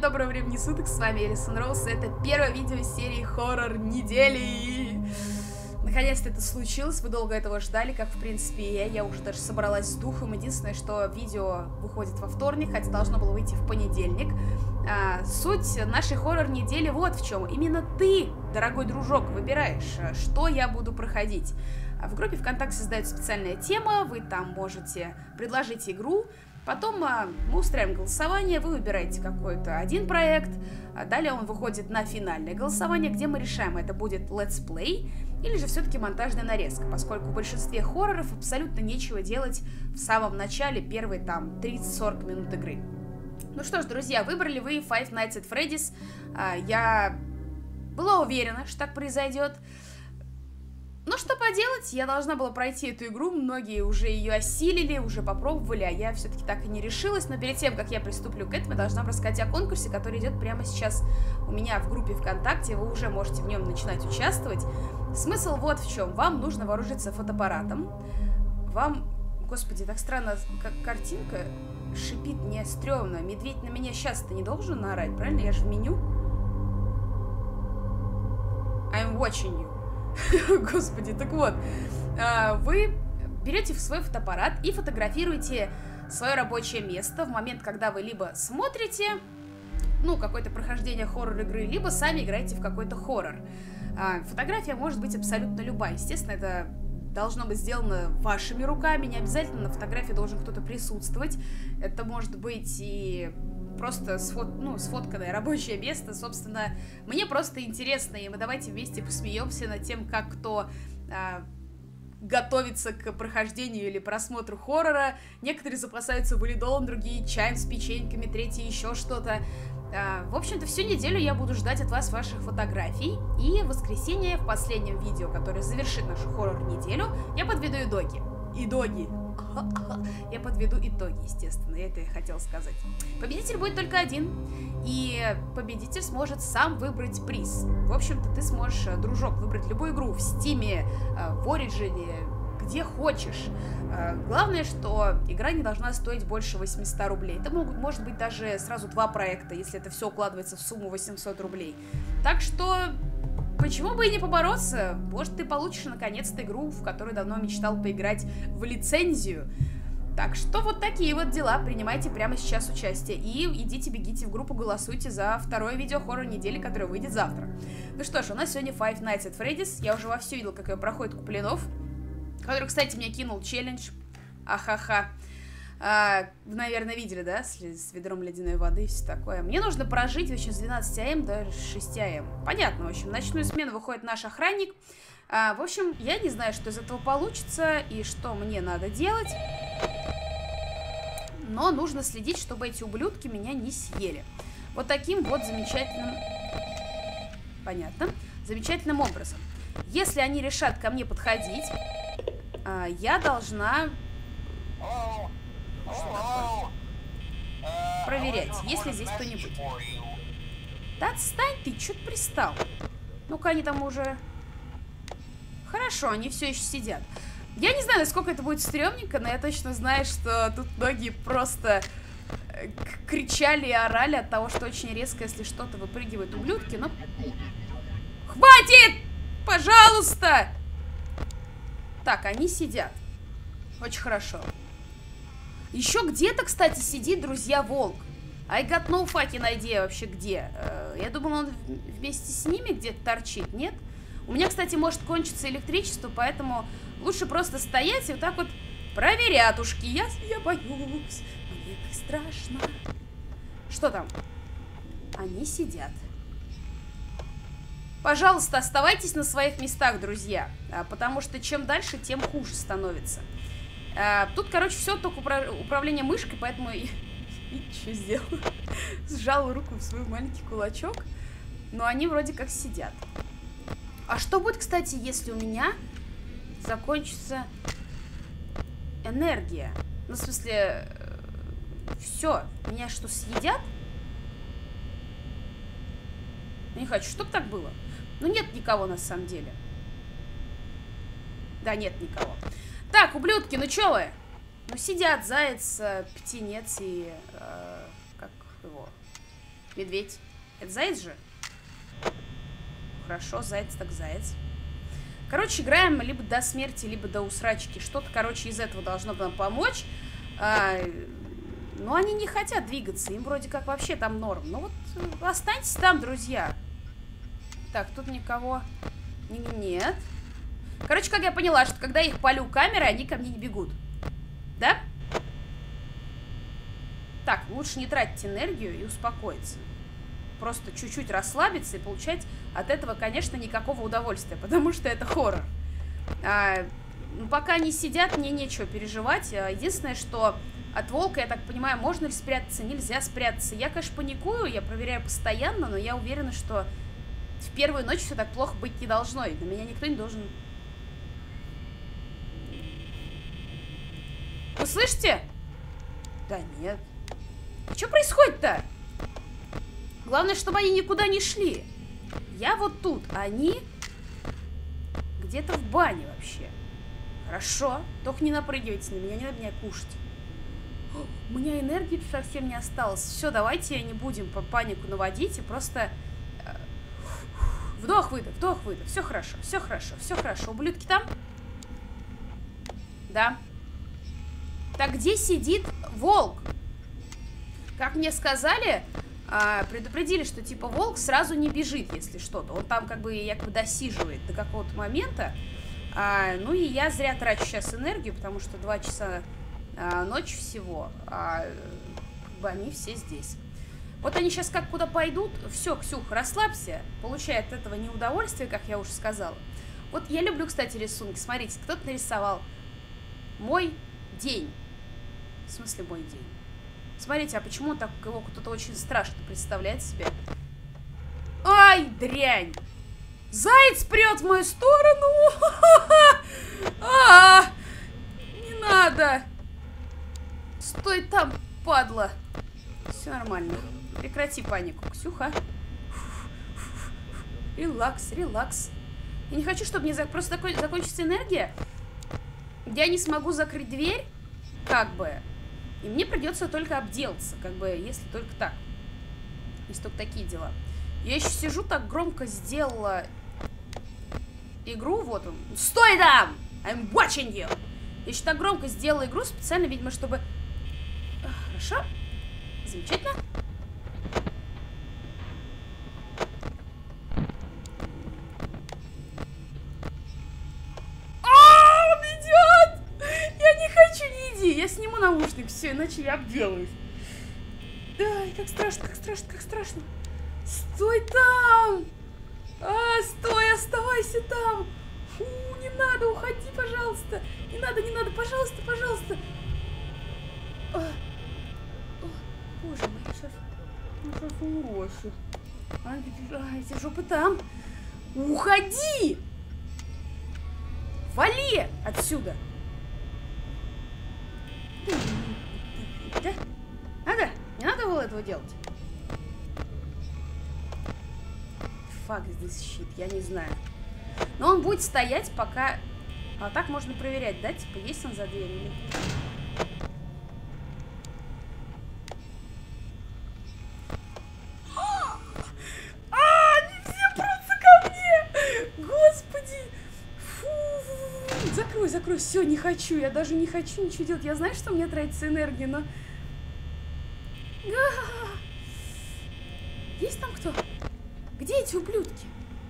доброго времени суток, с вами Элисон Роуз, это первое видео из серии хоррор недели. Наконец-то это случилось, вы долго этого ждали, как в принципе я уже даже собралась с духом. Единственное, что видео выходит во вторник, хотя должно было выйти в понедельник. Суть нашей хоррор недели вот в чем. Именно ты, дорогой дружок, выбираешь, что я буду проходить. В группе ВКонтакте создается специальная тема, вы там можете предложить игру. Потом мы устраиваем голосование, вы выбираете какой-то один проект, далее он выходит на финальное голосование, где мы решаем, это будет летсплей или же все-таки монтажная нарезка, поскольку в большинстве хорроров абсолютно нечего делать в самом начале, первые там 30-40 минут игры. Ну что ж, друзья, выбрали вы Five Nights at Freddy's, я была уверена, что так произойдет. Ну, что поделать, я должна была пройти эту игру, многие уже ее осилили, уже попробовали, а я все-таки так и не решилась. Но перед тем, как я приступлю к этому, я должна рассказать о конкурсе, который идет прямо сейчас у меня в группе ВКонтакте, вы уже можете в нем начинать участвовать. Смысл вот в чем, вам нужно вооружиться фотоаппаратом, вам, господи, так странно, как картинка шипит, мне стрёмно, медведь на меня сейчас-то не должен наорать, правильно, я же в меню. I'm watching you. Господи, так вот, вы берете свой фотоаппарат и фотографируете свое рабочее место в момент, когда вы либо смотрите, ну, какое-то прохождение хоррор-игры, либо сами играете в какой-то хоррор. Фотография может быть абсолютно любая. Естественно, это должно быть сделано вашими руками, не обязательно на фотографии должен кто-то присутствовать. Это может быть и просто сфотканное рабочее место. Собственно, мне просто интересно, и мы давайте вместе посмеемся над тем, как кто готовится к прохождению или просмотру хоррора. Некоторые запасаются валидолом, другие чаем с печеньками, третьи еще что-то. В общем-то, всю неделю я буду ждать от вас ваших фотографий, и в воскресенье, в последнем видео, которое завершит нашу хоррор-неделю, я подведу итоги. Я подведу итоги, естественно, это я хотела сказать. Победитель будет только один, и победитель сможет сам выбрать приз. В общем-то, ты сможешь, дружок, выбрать любую игру в Стиме, в Ориджине, где хочешь. Главное, что игра не должна стоить больше 800 рублей. Это может быть даже сразу два проекта, если это все укладывается в сумму 800 рублей. Так что почему бы и не побороться? Может, ты получишь наконец-то игру, в которую давно мечтал поиграть в лицензию. Так что вот такие вот дела. Принимайте прямо сейчас участие. И идите, бегите в группу, голосуйте за второе видео хоррор недели, которое выйдет завтра. Ну что ж, у нас сегодня Five Nights at Freddy's. Я уже вовсю видел, как ее проходит Куплинов, который, кстати, мне кинул челлендж. Ахаха. Наверное, видели, да? С ведром ледяной воды и все такое. Мне нужно прожить, в общем, с 12 АМ до 6 АМ. Понятно, в общем, в ночную смену выходит наш охранник. В общем, я не знаю, что из этого получится и что мне надо делать. Но нужно следить, чтобы эти ублюдки меня не съели. Вот таким вот замечательным... Понятно. Замечательным образом. Если они решат ко мне подходить, я должна... проверять, есть ли здесь кто-нибудь. Да отстань ты, чё ты пристал? Ну-ка, они там уже... Хорошо, они все еще сидят. Я не знаю, насколько это будет стрёмненько, но я точно знаю, что тут многие просто кричали и орали от того, что очень резко, если что-то выпрыгивают ублюдки, но... Хватит! Пожалуйста! Так, они сидят. Очень хорошо. Еще где-то, кстати, сидит, друзья, волк. I got no fucking idea вообще где. Я думала, он вместе с ними где-то торчит, нет? У меня, кстати, может кончиться электричество, поэтому лучше просто стоять и вот так вот проверятушки. Я боюсь. Мне так страшно. Что там? Они сидят. Пожалуйста, оставайтесь на своих местах, друзья. Потому что чем дальше, тем хуже становится. Тут, короче, все только управление мышкой, поэтому я что сделала? Сжала руку в свой маленький кулачок. Но они вроде как сидят. А что будет, кстати, если у меня закончится энергия? Ну, в смысле, все, меня что, съедят? Я не хочу, чтобы так было. Ну, нет никого на самом деле. Да, нет никого. Так, ублюдки, ну чё вы? Ну, сидят заяц, птенец и... как его? Медведь. Это заяц же? Хорошо, заяц так заяц. Короче, играем либо до смерти, либо до усрачки. Что-то, короче, из этого должно нам помочь. Но они не хотят двигаться. Им вроде как вообще там норм. Ну вот, останьтесь там, друзья. Так, тут никого... Нет. Короче, как я поняла, что когда я их палю камерой, они ко мне не бегут. Да? Так, лучше не тратить энергию и успокоиться. Просто чуть-чуть расслабиться и получать от этого, конечно, никакого удовольствия, потому что это хоррор. Пока они сидят, мне нечего переживать. Единственное, что от волка, я так понимаю, можно ли спрятаться, нельзя спрятаться. Я, конечно, паникую, я проверяю постоянно, но я уверена, что в первую ночь все так плохо быть не должно, и на меня никто не должен... Вы слышите? Да нет. Что происходит-то? Главное, чтобы они никуда не шли. Я вот тут, а они где-то в бане вообще. Хорошо, только не напрыгивайте на меня, не надо меня кушать. У меня энергии совсем не осталось. Все, давайте не будем по панику наводить и просто вдох-выдох, вдох-выдох. Все хорошо, все хорошо, все хорошо. Ублюдки там? Да. Так где сидит волк? Как мне сказали, предупредили, что типа волк сразу не бежит, если что-то. Он там как бы якобы досиживает до какого-то момента. Ну и я зря трачу сейчас энергию, потому что 2 часа ночи всего, как бы они все здесь. Вот они сейчас как куда пойдут. Все, Ксюх, расслабься. Получай от этого неудовольствие, как я уже сказала. Вот я люблю, кстати, рисунки. Смотрите, кто-то нарисовал мой день. В смысле мой день? Смотрите, а почему так его кто-то очень страшно представляет себе? Ай, дрянь! Заяц прет в мою сторону! Не надо! Стой там, падла! Все нормально. Прекрати панику, Ксюха. Релакс, релакс. Я не хочу, чтобы мне просто закончится энергия. Я не смогу закрыть дверь, как бы. И мне придется только обделаться, как бы, если только так. Если только такие дела. Я еще сижу, так громко сделала игру, вот он. Стой там! I'm watching you! Я еще так громко сделала игру, специально, видимо, чтобы... Хорошо. Замечательно. Он идет! Я не хочу, не иди. Я сниму наушник, все, иначе я обделаюсь. Ай, как страшно, как страшно, как страшно. Стой там! Стой, оставайся там! Фу, не надо, уходи, пожалуйста! Не надо, пожалуйста, пожалуйста! Боже мой, я сейчас умру вообще. Эти жопы там! Уходи! Вали отсюда! Да? Надо? Не надо было этого делать? Fuck this shit, я не знаю. Но он будет стоять, пока... А так можно проверять, да? Типа, есть он за дверью или нет? Они все прутся ко мне! Господи! Фу! Закрой, закрой. Все, не хочу. Я даже не хочу ничего делать. Я знаю, что у меня тратится энергия, но... Есть там кто? Где эти ублюдки?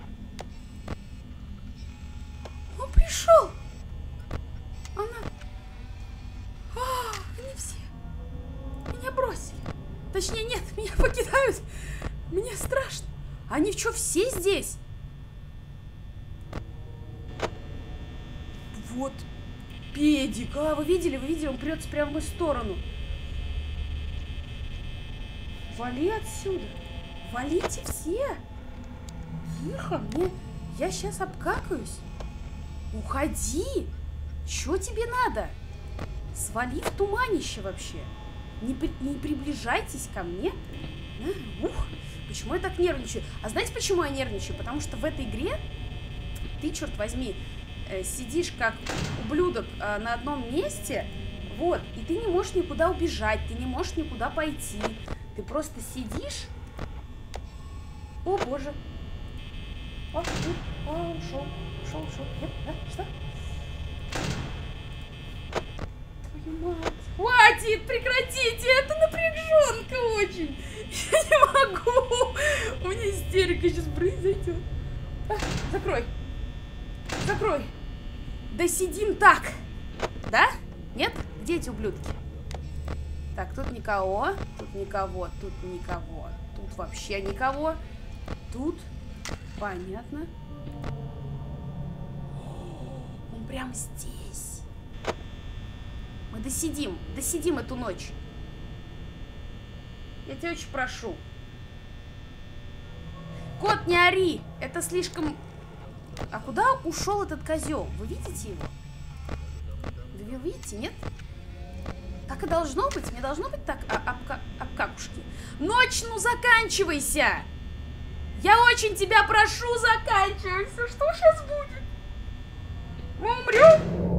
Он пришел! Она... Они все... Меня бросили. Точнее, нет, меня покидают. Мне страшно. Они что, все здесь? Вот. Педик. Вы видели? Вы видели? Он прется прямо в мою сторону. Вали отсюда. Валите все. Тихо, мне... Я сейчас обкакаюсь. Уходи. Чё тебе надо? Свали в туманище вообще. Не приближайтесь ко мне. Почему я так нервничаю? А знаете, почему я нервничаю? Потому что в этой игре ты, черт возьми, сидишь как ублюдок на одном месте, вот, и ты не можешь никуда убежать, ты не можешь никуда пойти. Ты просто сидишь О, боже. Ушел. Нет, да? Что? Твою мать. Хватит, прекратите, это напряженка очень. Я не могу. У меня истерика сейчас произойдет. Закрой. Закрой. Да сидим так. Да? Нет? Где эти ублюдки? Так, тут никого. Тут никого. Тут никого. Тут вообще никого. Тут. Понятно. Он прямо здесь. Мы досидим. Досидим эту ночь. Я тебя очень прошу. Кот, не ори. Это слишком... А куда ушел этот козел? Вы видите его? Вы видите, нет? Так и должно быть. Мне должно быть так обкакушки. Ночь, ну заканчивайся! Я очень тебя прошу, заканчивайся. Что сейчас будет? Мы умрем?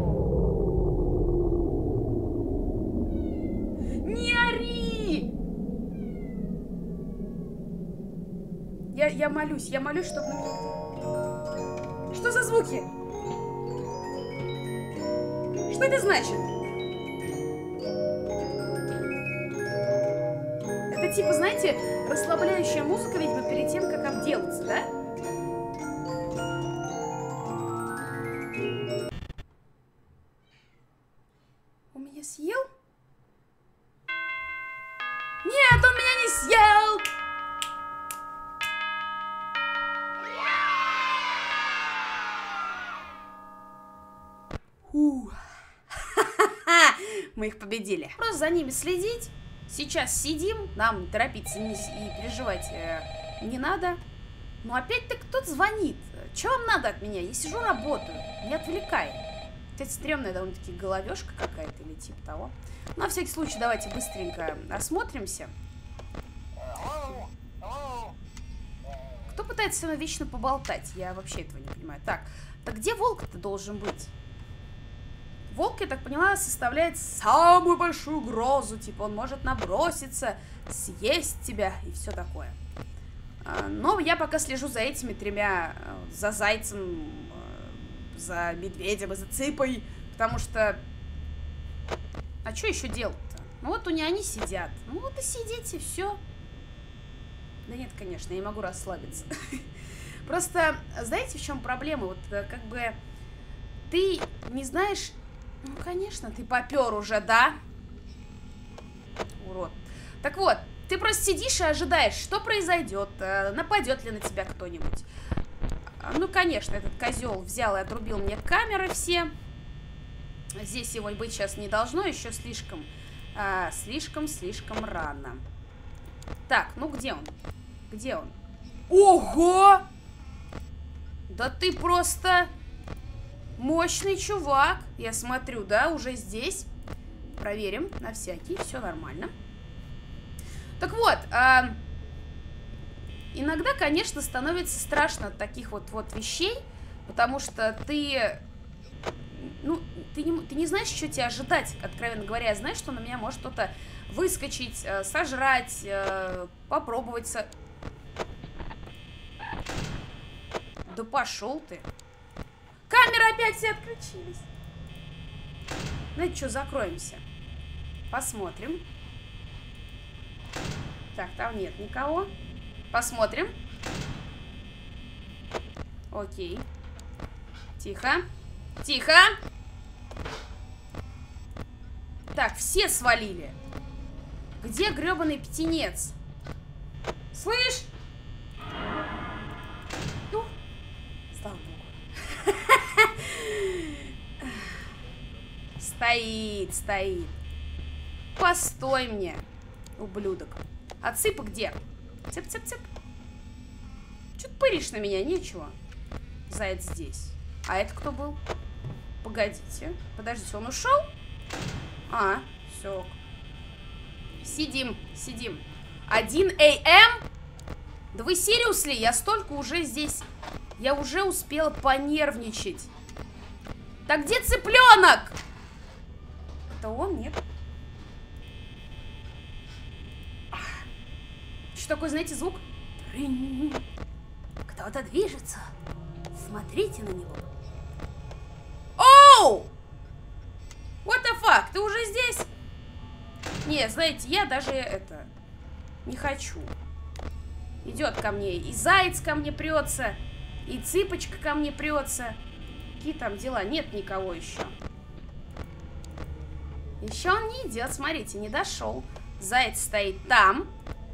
Не ори! Я молюсь, чтобы на меня... Что за звуки? Что это значит? Это типа, знаете, расслабляющая музыка, видимо, перед тем, как обделаться, да? Он меня съел? Нет, он меня не съел! Мы их победили. Просто за ними следить. Сейчас сидим, нам торопиться и переживать не надо. Но опять-то кто-то звонит. Чего вам надо от меня? Я сижу, работаю. Не отвлекай. Это стрёмная довольно-таки головешка какая-то или типа того. Ну, на всякий случай, давайте быстренько осмотримся. Кто пытается со мной вечно поболтать? Я вообще этого не понимаю. Так где волк-то должен быть? Волк, я так поняла, составляет самую большую угрозу. Типа он может наброситься, съесть тебя и все такое. Но я пока слежу за этими тремя. За зайцем, за медведем и за цыпой. Потому что... А что еще делать-то? Ну вот у них они сидят. Ну вот и сидите, все. Да нет, конечно, я не могу расслабиться. Просто, знаете, в чем проблема? Вот как бы ты не знаешь... Ну, конечно, ты попер уже, да? Урод. Так вот, ты просто сидишь и ожидаешь, что произойдет, нападет ли на тебя кто-нибудь. Ну, конечно, этот козел взял и отрубил мне камеры все. Здесь его быть сейчас не должно, еще слишком рано. Так, ну где он? Где он? Ого! Да ты просто... Мощный чувак, я смотрю, да, уже здесь. Проверим на всякий, все нормально. Так вот, иногда, конечно, становится страшно от таких вот вещей, потому что ты, ну, ты не знаешь, что тебе ожидать, откровенно говоря. Я знаю, что на меня может кто-то выскочить, сожрать, попробовать. Да пошел ты. Камеры опять все отключились. Знаете что, закроемся. Посмотрим. Так, там нет никого. Посмотрим. Окей. Тихо. Тихо. Так, все свалили. Где гребаный птенец? Слышь? Ну, слава богу. Стоит. Постой мне, ублюдок. А цыпа где? Цып. Чё ты пыришь на меня? Нечего. Заяц здесь. А это кто был? Погодите. Подождите, он ушел? А, все. Сидим. 1 AM? Да вы серьезно? Я столько уже здесь... Я уже успела понервничать. Да где цыпленок? Это он? Нет. Что такое, знаете, звук? Кто-то движется. Смотрите на него. Оу! What the fuck? Ты уже здесь? Не, знаете, я даже это не хочу. Идет ко мне. И заяц ко мне прется. И цыпочка ко мне прется. Какие там дела? Нет никого еще. Еще он не идет. Смотрите, не дошел. Заяц стоит там.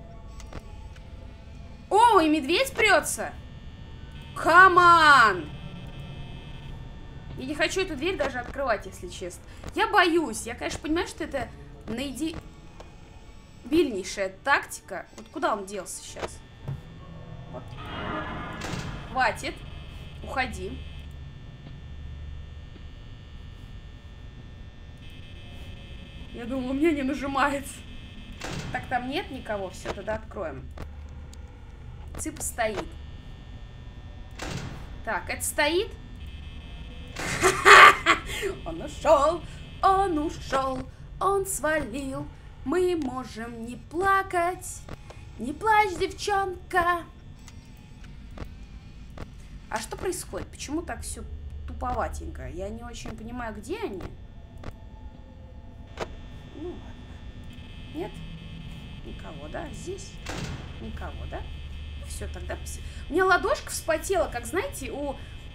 О, и медведь прется. Камон! Я не хочу эту дверь даже открывать, если честно. Я боюсь. Я, конечно, понимаю, что это наидебильнейшая тактика. Вот куда он делся сейчас? Вот. Хватит. Уходи. Я думала, у меня не нажимается. Так, там нет никого. Все, тогда откроем. Цыпа стоит. Так, это стоит? Он ушел, он свалил. Мы можем не плакать. Не плачь, девчонка. А что происходит? Почему так все туповатенько? Я не очень понимаю, где они. Ну ладно. Нет? Никого, да? Здесь? Никого, да? Все, тогда... У меня ладошка вспотела, как, знаете, у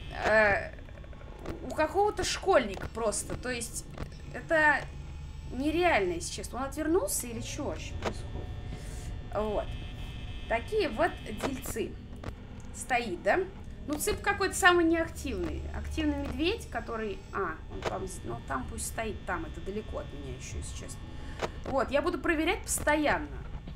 какого-то школьника просто. То есть, это нереально, если честно. Он отвернулся или что вообще происходит? Вот. Такие вот дельцы. Стоит, да? Ну, цып какой-то самый неактивный. Активный медведь, который... он там... Ну, там пусть стоит, там. Это далеко от меня еще, если честно. Вот, я буду проверять постоянно.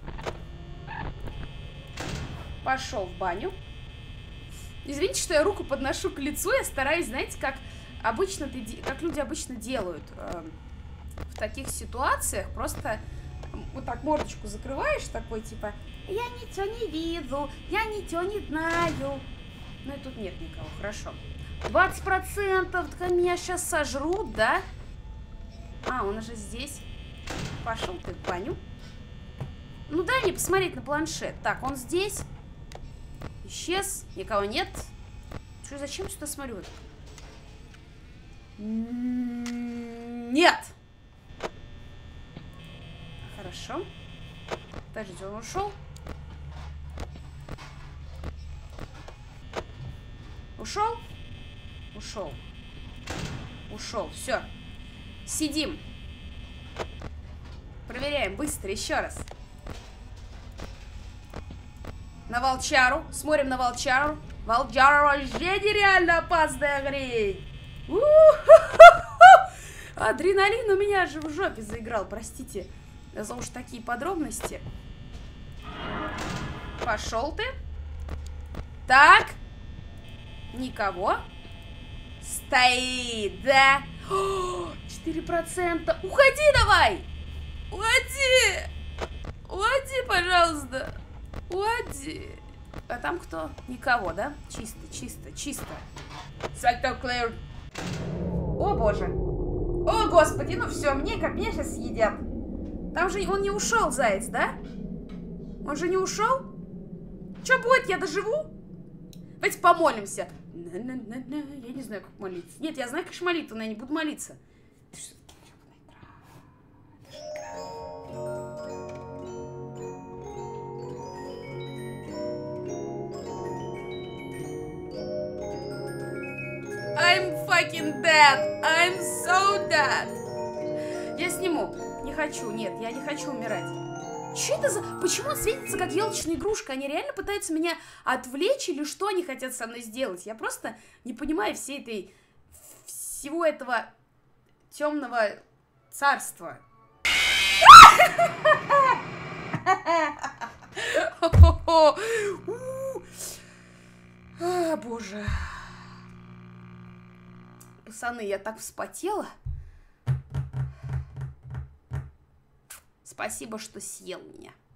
Пошел в баню. Извините, что я руку подношу к лицу. Я стараюсь, знаете, как люди обычно делают в таких ситуациях. Просто вот так мордочку закрываешь, такой типа: я ничего не вижу, я ничего не знаю. Ну и тут нет никого, хорошо. 20% меня сейчас сожрут, да? Он уже здесь. Пошел ты в баню. Ну дай мне посмотреть на планшет. Так, он здесь. Исчез. Никого нет. Что, зачем сюда смотрю? Нет. Хорошо. Подождите, он ушел? Ушел? Ушел. Ушел. Все. Сидим. Проверяем быстро еще раз. На волчару. Смотрим на волчару. Волчара вообще нереально опасная хрень. Адреналин у меня же в жопе заиграл. Простите за уж такие подробности. Пошел ты. Так. Никого. Стоит, да? 4%. Уходи давай. Уходи. Уходи, пожалуйста. Уходи. А там кто? Никого, да? Чисто, чисто, чисто. Сальто Клэр. О, боже. О, господи, ну все, меня сейчас съедят. Там же он не ушел, заяц, да? Он же не ушел? Что будет, я доживу? Давайте помолимся. Я не знаю, как молиться. Нет, я знаю, как молитву, но я не буду молиться. I'm fucking dead. I'm so dead. Я сниму. Не хочу. Нет, я не хочу умирать. Что это за... Почему он светится, как елочная игрушка? Они реально пытаются меня отвлечь или что они хотят со мной сделать? Я просто не понимаю всего этого темного царства. Боже. Пацаны, я так вспотела. Спасибо, что съел меня.